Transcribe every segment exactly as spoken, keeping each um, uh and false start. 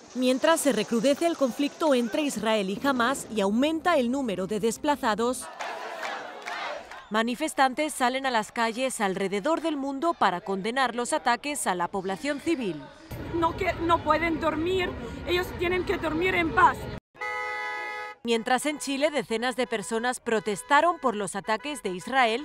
Mientras se recrudece el conflicto entre Israel y Hamás y aumenta el número de desplazados, manifestantes salen a las calles alrededor del mundo para condenar los ataques a la población civil. No, que, no pueden dormir, ellos tienen que dormir en paz. Mientras en Chile decenas de personas protestaron por los ataques de Israel,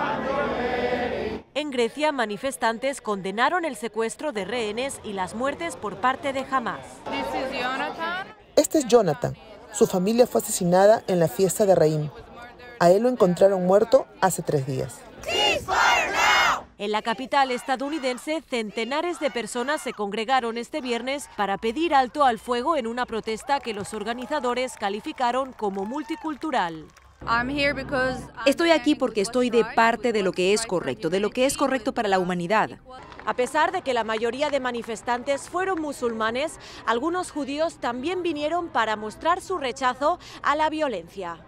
en Grecia manifestantes condenaron el secuestro de rehenes y las muertes por parte de Hamás. Este es Jonathan. Su familia fue asesinada en la fiesta de Reim. A él lo encontraron muerto hace tres días. En la capital estadounidense, centenares de personas se congregaron este viernes para pedir alto al fuego en una protesta que los organizadores calificaron como multicultural. Estoy aquí porque estoy de parte de lo que es correcto, de lo que es correcto para la humanidad. A pesar de que la mayoría de manifestantes fueron musulmanes, algunos judíos también vinieron para mostrar su rechazo a la violencia.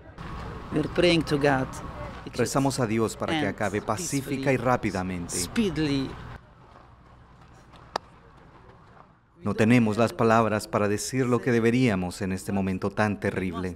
Rezamos a Dios para que acabe pacífica y rápidamente. No tenemos las palabras para decir lo que deberíamos en este momento tan terrible.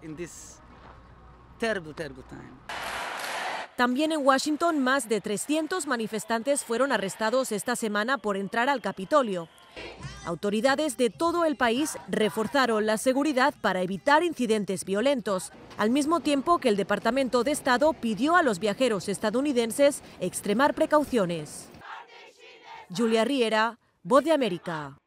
También en Washington, más de trescientos manifestantes fueron arrestados esta semana por entrar al Capitolio. Autoridades de todo el país reforzaron la seguridad para evitar incidentes violentos, al mismo tiempo que el Departamento de Estado pidió a los viajeros estadounidenses extremar precauciones. Julia Riera, Voz de América.